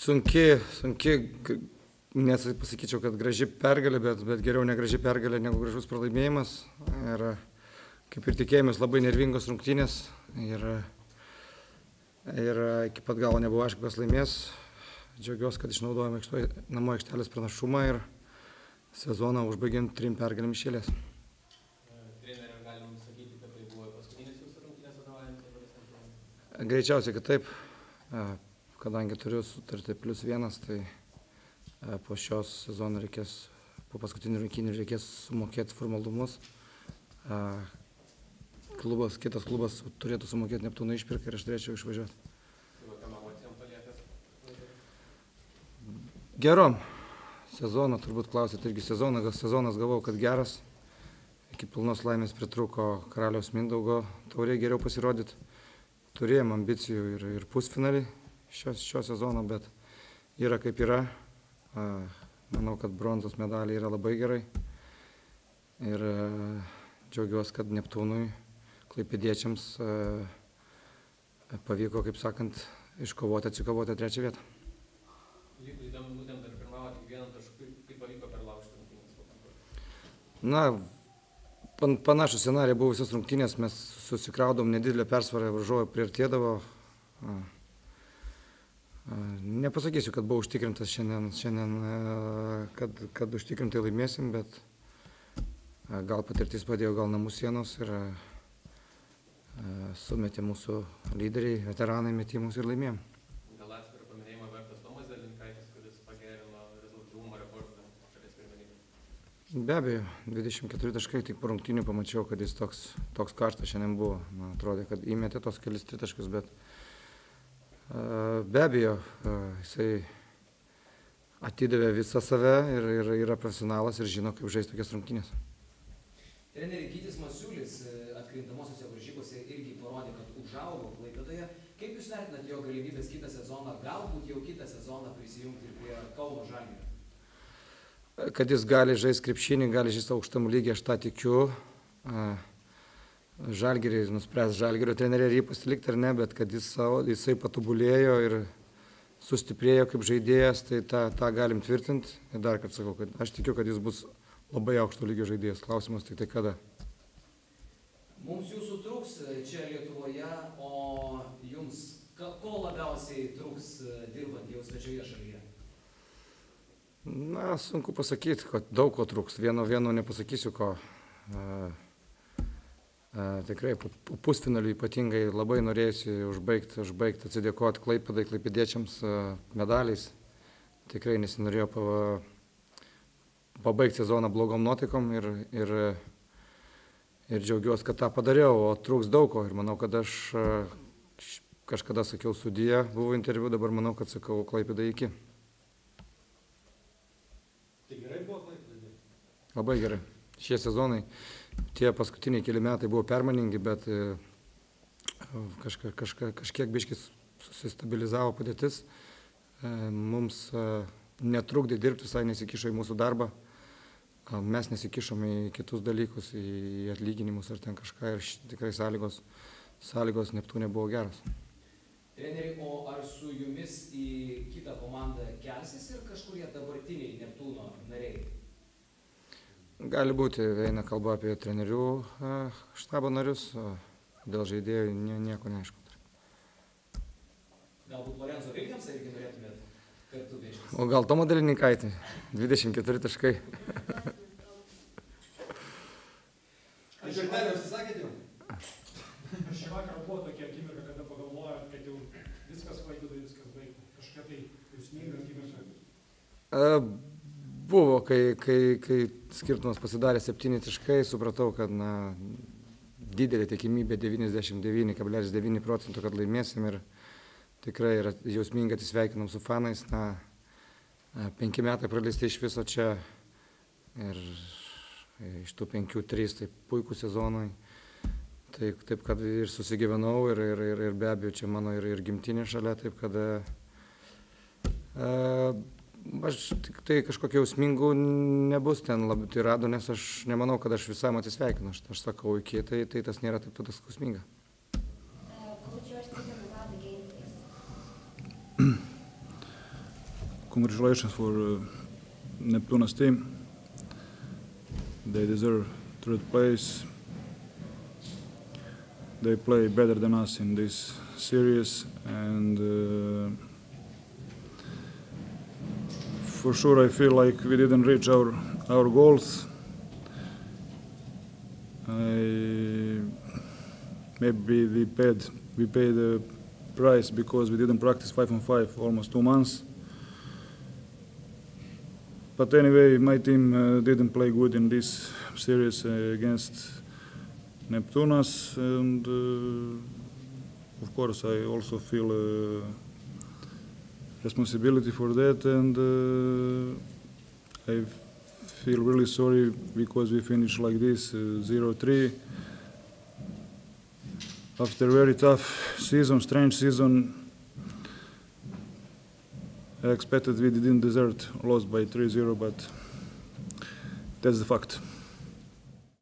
sunki, nepasakyčiau, kad graži pergalė, bet geriau negraži pergalė negu gražus pralaimėjimas. Ir kaip ir tikėjomės, labai nervingos rungtynės. Ir iki pat galo nebuvo aišku, kas laimės. Džiaugiuosi, kad išnaudojame namų aikštelės pranašumą ir sezoną užbaigiant 3 pergalėm iš eilės. Treneriam galim sakyti, kad tai buvo paskutinis jūsų rungtynės vadovaujant? Greičiausiai, kad taip. Kadangi turiu sutartį +1, tai po šios sezono reikės, po paskutinių rungtynių reikės sumokėti formalumus. Kitas klubas turėtų sumokėti Neptūno išpirką ir aš turėčiau išvažiuoti. Kokiam emocijom paliekęs? Gerom. Sezoną, turbūt klausėt irgi sezonas gavau, kad geras. Iki pilnos laimės pritrūko Karaliaus Mindaugo taurė geriau pasirodyti. Turėjom ambicijų ir pusfinalį šio sezono, bet yra kaip yra. Manau, kad bronzos medaliai yra labai gerai. Ir džiaugiuosi, kad Neptūnui, klaipėdiečiams pavyko, kaip sakant, atsikovoti 3 vietą. Jeigu būtent dar pirmavo tik 1 tašku, kaip pavyko perlaužti rungtynės? Na, panašų scenarijų buvusios rungtynės, mes susikraudom nedidelę persvarą, varžovai priartėdavo. Nepasakysiu, kad buvo užtikrintas šiandien kad užtikrintai laimėsim, bet gal patirtis padėjo, gal namų sienos ir sumetė mūsų lyderiai, veteranai metimus ir laimėjom. Gal atskirą paminėjimą vertas Tomas Zelinkaitis, kuris pagerino rezultatyvumo rekordą šalies pirmenybėje? Be abejo, 24 taškai, tik po rungtynių pamačiau, kad jis toks karštas šiandien buvo. Man atrodė, kad įmetė tos kelis tritaškius, bet be abejo, jisai atidavė visą save ir yra profesionalas ir žino, kaip žaisti tokias rungtynės. Treneris Gytis Masiulis atkrintamosiose varžybose irgi parodė, kad užaugo Klaipėdoje. Kaip jūs vertinat jo galimybės kitą sezoną, galbūt jau kitą sezoną prisijungti prie Kauno Žalgirio? Kad jis gali žaisti krepšinį, gali žaisti aukštam lygiai, aš tą tikiu. Žalgirį nuspręs Žalgirio treneriai, ar jį pasilikti ar ne, bet kad jisai patobulėjo ir sustiprėjo kaip žaidėjas, tai tą galim tvirtinti. Ir dar kartą sakau, kad aš tikiu, kad jis bus labai aukšto lygio žaidėjas. Klausimas tik tai kada. Mums jūsų trūks čia Lietuvoje, o jums ko labiausiai trūks dirbant jau svečioje šalyje? Na, sunku pasakyti, kad daug ko trūks. Vieno nepasakysiu ko. Tikrai po pusfinalių ypatingai labai norėjusi užbaigti, atsidėkoti Klaipėdai, klaipėdiečiams medaliais. Tikrai nesinorėjo pabaigti sezoną blogom nuotaikom ir džiaugiuosi, kad tą padariau, o trūks daug ko. Ir manau, kad aš kažkada sakiau sudie, buvo interviu, dabar manau, kad sakau Klaipėdai iki. Tai gerai buvo Klaipėdai? Labai gerai. Šie sezonai, tie paskutiniai keli metai buvo permainingi, bet kažkiek biškis susistabilizavo padėtis. Mums netrukdė dirbti, visai nesikišo į mūsų darbą. Mes nesikišom į kitus dalykus, į atlyginimus ar ten kažką ir tikrai sąlygos Neptūne buvo geros. Treneri, o ar su jumis į kitą komandą kelsis ir kažkurie dabartiniai Neptūno nariai? Gali būti, eina kalba apie trenerių štabo narius, o dėl žaidėjų nieko neaišku. Galbūt Lorenzo Vilkiamsą irgi norėtumėt kartu vežtis? O gal Tomo Delininkaitį, 24 taškai. Ar žaidėjai užsisakėte jau? Šį vakarą buvo tokia akimirka, kada pagalvojot, kad jau viskas Klaipėdai, viskas baigta. Kažkokia tai jausminga akimirka. Buvo, kai skirtumas pasidarė 7 taškai, supratau, kad didelė tikimybė 99,9%, kad laimėsim ir tikrai yra jausmingai atsisveikinom su fanais. 5 metai praleisti iš viso čia ir iš tų 5 3 tai puikų sezonai. Taip, kad ir susigyvenau ir be abejo čia mano ir gimtinė šalia, taip kad aš tik tai kažkokių jausmingų nebus ten labai tai rado, nes aš nemanau, kad aš visam atsisveikinu. Aš sakau iki, tai tas nėra taip tada skausminga. congratulations for Neptuna's team. They deserve third place. They play better than us in this series, and for sure I feel like we didn't reach our goals. Maybe we paid the price because we didn't practice 5-on-5 almost 2 months. But anyway, my team didn't play good in this series against Neptunas, and of course I also feel responsibility for that, and I feel really sorry because we finished like this, 0-3. After a very tough season, strange season, I expected we didn't deserve lost by 3-0, but that's the fact.